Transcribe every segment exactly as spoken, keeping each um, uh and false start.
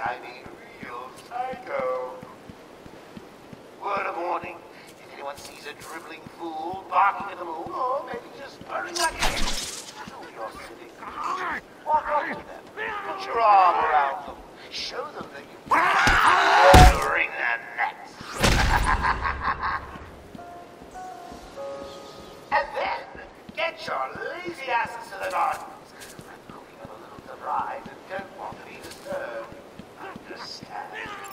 I mean real psycho. Word of warning, if anyone sees a dribbling fool barking at the moon, or maybe just purring like an idiot, show your civic duty. Walk up to them, put your arm around them, show them that you wring their necks. And then, get your lazy asses to the gardens. I'm cooking them a little surprise and don't want to be disturbed. Understand?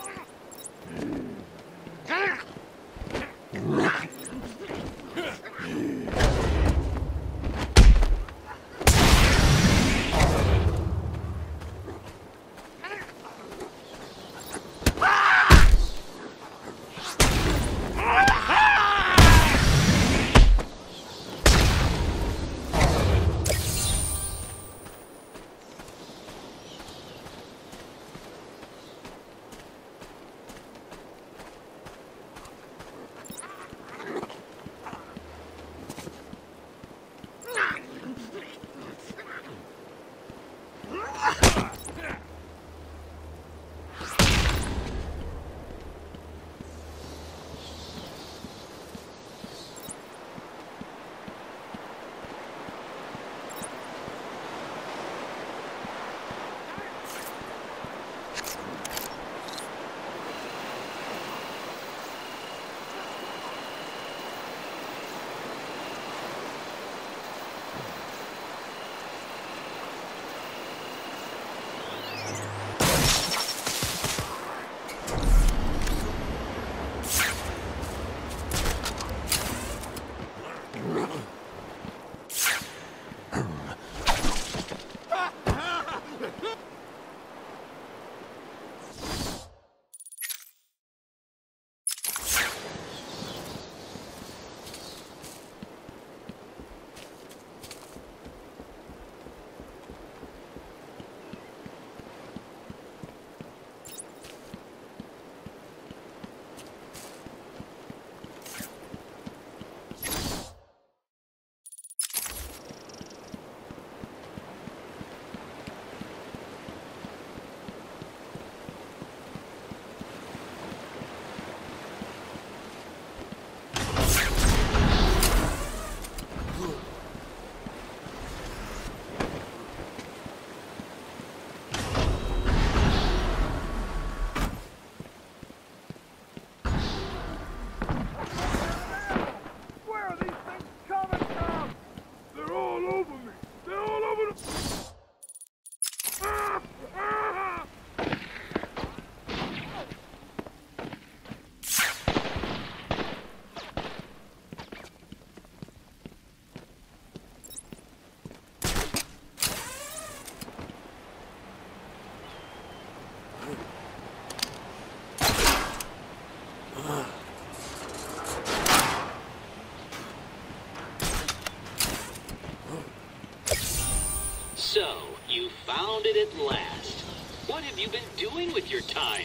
So, you found it at last. What have you been doing with your time?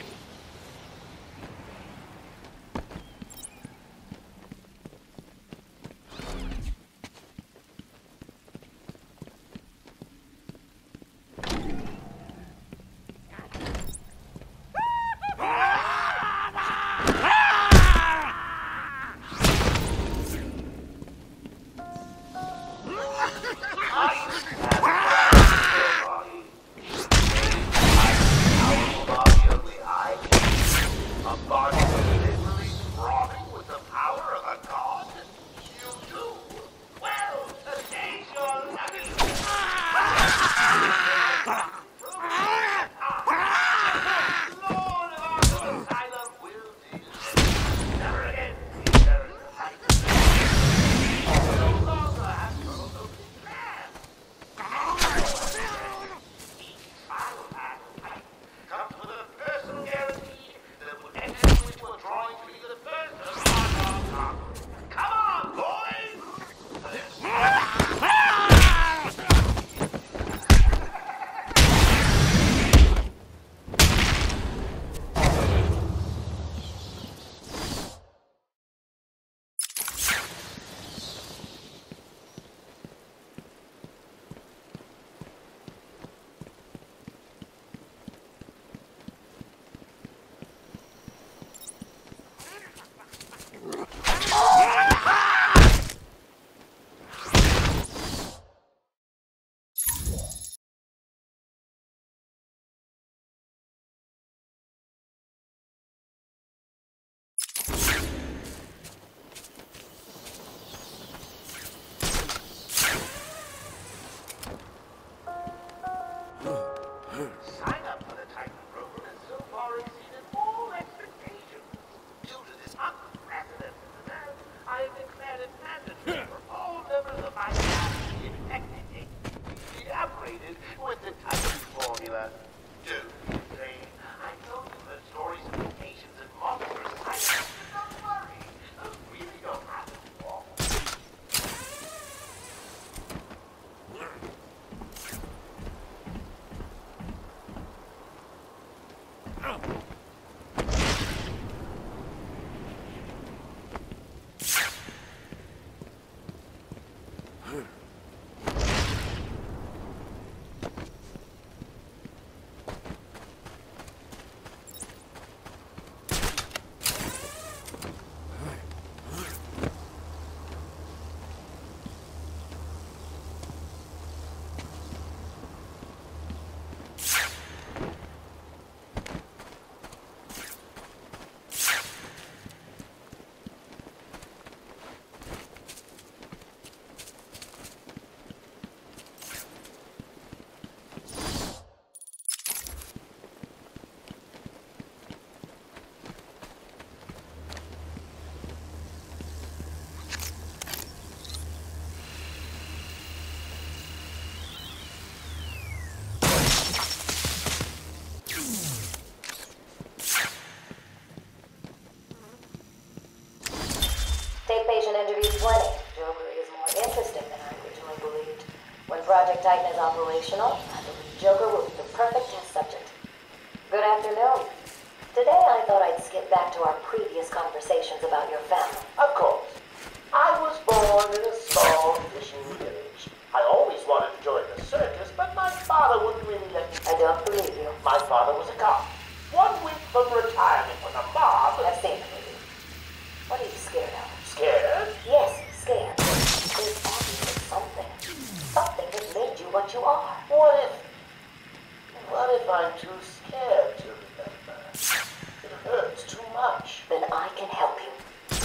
I do. They, I told you the stories of mutations and monsters. I don't worry. Those really don't happen too often. Patient interview twenty. Joker is more interesting than I originally believed. When Project Titan is operational, I believe Joker will be the perfect test subject. Good afternoon. Today I thought I'd skip back to our previous conversations about your family. Of course. I was born in a small fishing village. I always wanted to join the circus, but my father wouldn't really let me. I don't believe you. My father was a cop. One week from retirement when a mob... I've seen the movie. What are you scared of? Scared? Yes, scared. There's obviously something. Something that made you what you are. What if... What if I'm too scared to remember? It hurts too much. Then I can help you.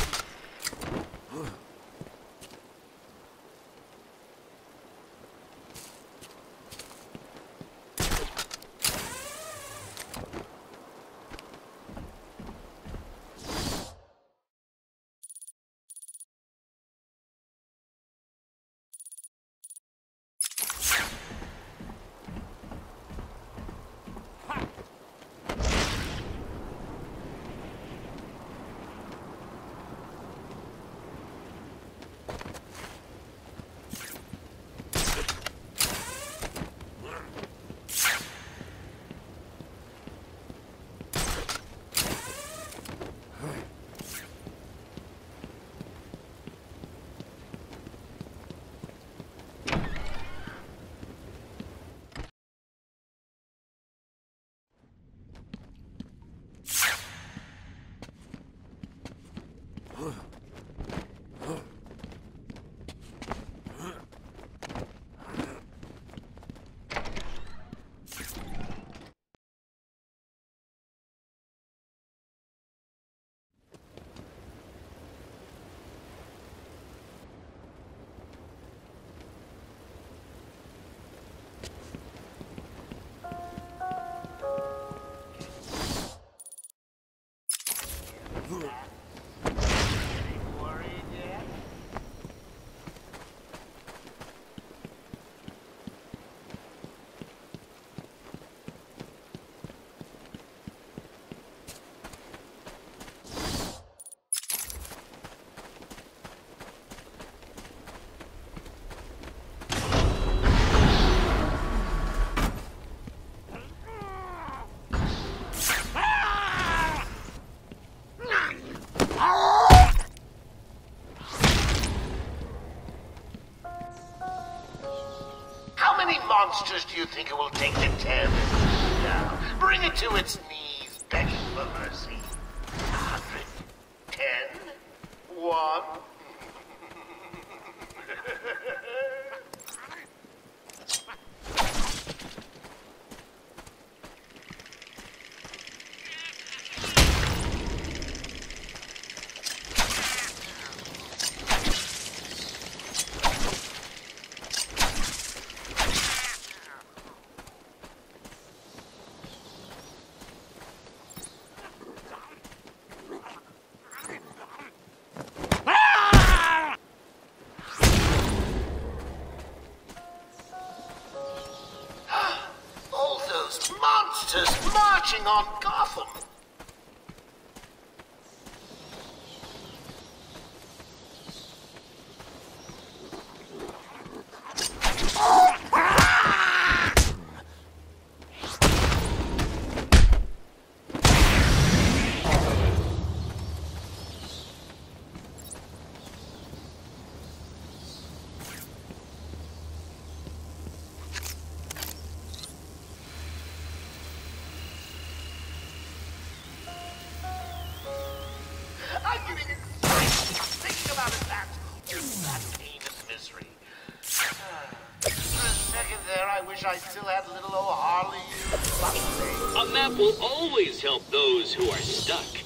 Monsters do you think it will take to tear this thing down? Bring it to its knees, begging for mercy. A hundred, ten, one. Ah! monsters marching on Gotham. I'm getting excited thinking about it. That, that heinous misery. For a second there, I wish I still had little old Harley. A map will always help those who are stuck.